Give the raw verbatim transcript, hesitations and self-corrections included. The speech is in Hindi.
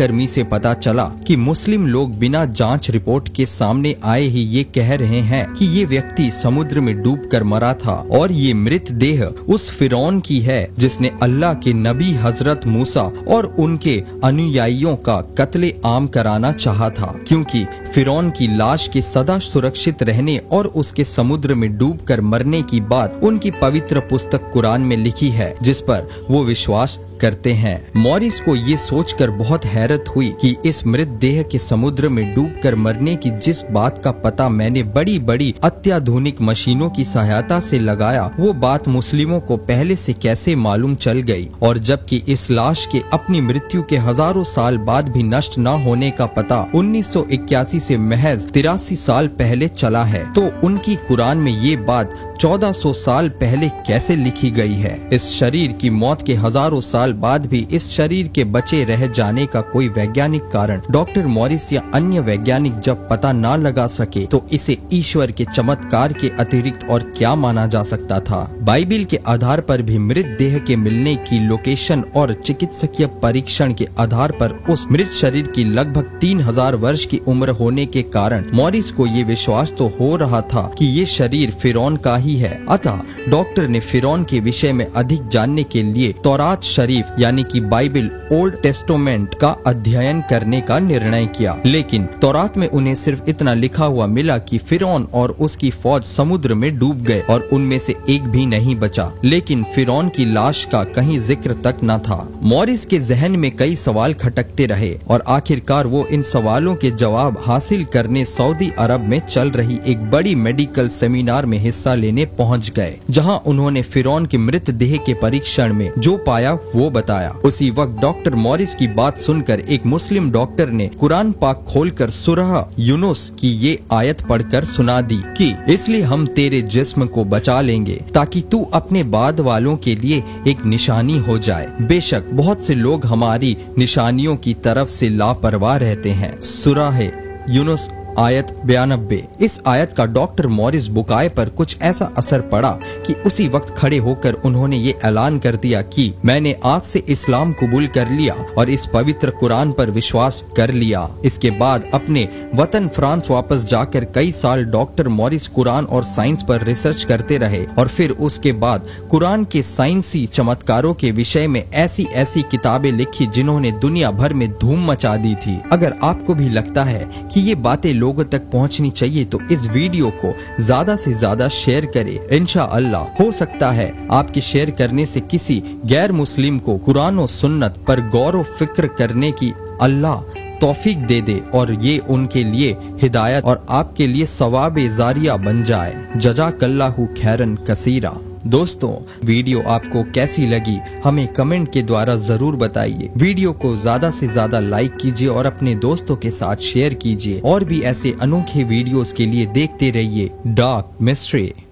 कर्मी से पता चला कि मुस्लिम लोग बिना जांच रिपोर्ट के सामने आए ही ये कह रहे हैं कि ये व्यक्ति समुद्र में डूबकर मरा था और ये मृत देह उस फिरौन की है जिसने अल्लाह के नबी हजरत मूसा और उनके अनुयायियों का कत्ले आम कराना चाहा था, क्योंकि फिरौन की लाश के सदा सुरक्षित रहने और उसके समुद्र में डूबकर मरने की बात उनकी पवित्र पुस्तक कुरान में लिखी है, जिस पर वो विश्वास करते हैं। मॉरिस को ये सोचकर बहुत हैरत हुई कि इस मृत देह के समुद्र में डूबकर मरने की जिस बात का पता मैंने बड़ी बड़ी अत्याधुनिक मशीनों की सहायता से लगाया, वो बात मुस्लिमों को पहले से कैसे मालूम चल गई, और जबकि इस लाश के अपनी मृत्यु के हजारों साल बाद भी नष्ट न होने का पता उन्नीस सौ इक्यासी से महज तिरासी साल पहले चला है, तो उनकी कुरान में ये बात चौदह सौ साल पहले कैसे लिखी गई है। इस शरीर की मौत के हजारों साल बाद भी इस शरीर के बचे रह जाने का कोई वैज्ञानिक कारण डॉक्टर मॉरिस या अन्य वैज्ञानिक जब पता न लगा सके, तो इसे ईश्वर के चमत्कार के अतिरिक्त और क्या माना जा सकता था। बाइबिल के आधार पर भी मृत देह के मिलने की लोकेशन और चिकित्सकीय परीक्षण के आधार पर उस मृत शरीर की लगभग तीन हजार वर्ष की उम्र होने के कारण मॉरिस को ये विश्वास तो हो रहा था कि ये शरीर फिरौन का ही है। अतः डॉक्टर ने फिरौन के विषय में अधिक जानने के लिए तौरात शरीफ यानी कि बाइबिल ओल्ड टेस्टामेंट का अध्ययन करने का निर्णय किया, लेकिन तौरात में उन्हें सिर्फ इतना लिखा हुआ मिला कि फिरौन और उसकी फौज समुद्र में डूब गए और उनमें से एक भी नहीं बचा, लेकिन फिरौन की लाश का कहीं जिक्र तक न था। मॉरिस के जहन में कई सवाल खटकते रहे और आखिरकार वो इन सवालों के जवाब हासिल करने सऊदी अरब में चल रही एक बड़ी मेडिकल सेमिनार में हिस्सा लेने पहुंच गए, जहां उन्होंने फिरौन के मृत देह के परीक्षण में जो पाया वो बताया। उसी वक्त डॉक्टर मॉरिस की बात सुनकर एक मुस्लिम डॉक्टर ने कुरान पाक खोलकर सूरह यूनुस की ये आयत पढ़कर सुना दी कि इसलिए हम तेरे जिस्म को बचा लेंगे ताकि तू अपने बाद वालों के लिए एक निशानी हो जाए। बेशक बहुत से लोग हमारी निशानियों की तरफ से लापरवाह रहते हैं। सूरह यूनुस आयत बयानब्बे। इस आयत का डॉक्टर मॉरिस बुकाए पर कुछ ऐसा असर पड़ा कि उसी वक्त खड़े होकर उन्होंने ये ऐलान कर दिया कि मैंने आज से इस्लाम कबूल कर लिया और इस पवित्र कुरान पर विश्वास कर लिया। इसके बाद अपने वतन फ्रांस वापस जाकर कई साल डॉक्टर मॉरिस कुरान और साइंस पर रिसर्च करते रहे और फिर उसके बाद कुरान के साइंसी चमत्कारों के विषय में ऐसी ऐसी किताबें लिखी जिन्होंने दुनिया भर में धूम मचा दी थी। अगर आपको भी लगता है कि ये बातें लोगों तक पहुंचनी चाहिए तो इस वीडियो को ज्यादा से ज्यादा शेयर करें। इंशाअल्लाह हो सकता है आपके शेयर करने से किसी गैर मुस्लिम को कुरान और सुन्नत पर गौर व फिक्र करने की अल्लाह तौफीक दे दे और ये उनके लिए हिदायत और आपके लिए सवाब जारिया बन जाए। जज़ाकल्लाहु खैरन कसीरा। दोस्तों, वीडियो आपको कैसी लगी हमें कमेंट के द्वारा जरूर बताइए। वीडियो को ज्यादा से ज्यादा लाइक कीजिए और अपने दोस्तों के साथ शेयर कीजिए। और भी ऐसे अनोखे वीडियोस के लिए देखते रहिए डार्क मिस्ट्री।